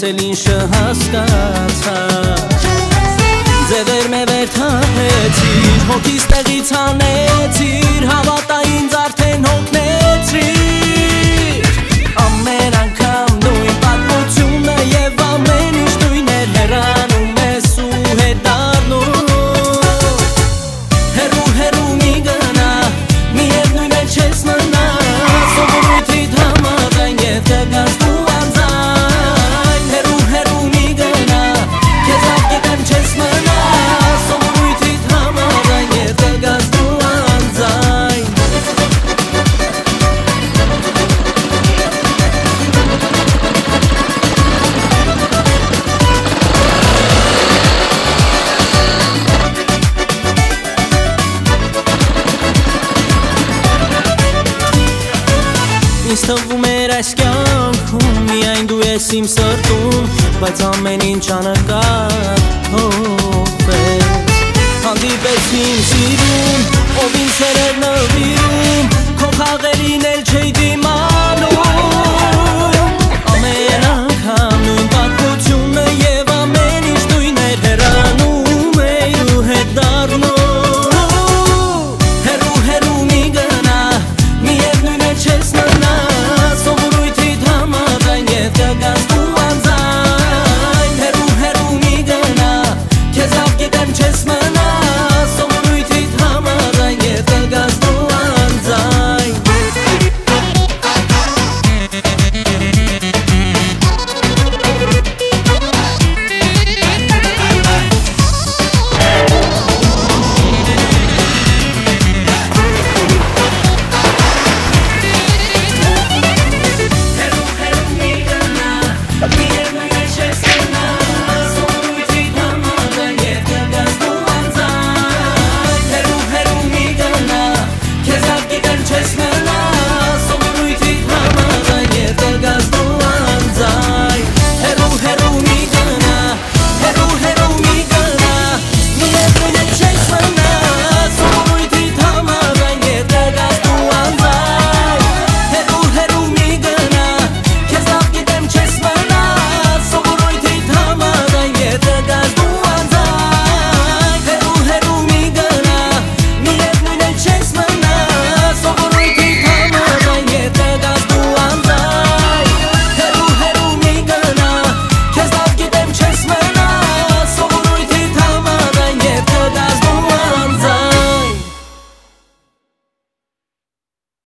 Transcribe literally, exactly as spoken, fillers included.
էլ ինչ հասկացա Ձևեր մեվեր թափեցիր, հոգիս տեղից հանեցիր Հավատա ինձ արդեն հոգնեցրիր Ամեն անգամ նույն պատմությունը և ամեն ինչ նույն էր հեռանում ես ու հետ դառնում Հեռու հեռու մի գնա, միևնույն է չես մնա Սովորույթիդ համաձայն և կգաս դու անձայն Հեռու հեռու մի գնա, քեզ լավ գիտեմ չես մնա Սովորույթիդ համաձայն և կգաս դու անձայն Ինձ թվում էր այս կյանքում միայն դու ես իմ սրտում Բայց ամեն ինչ աննկատ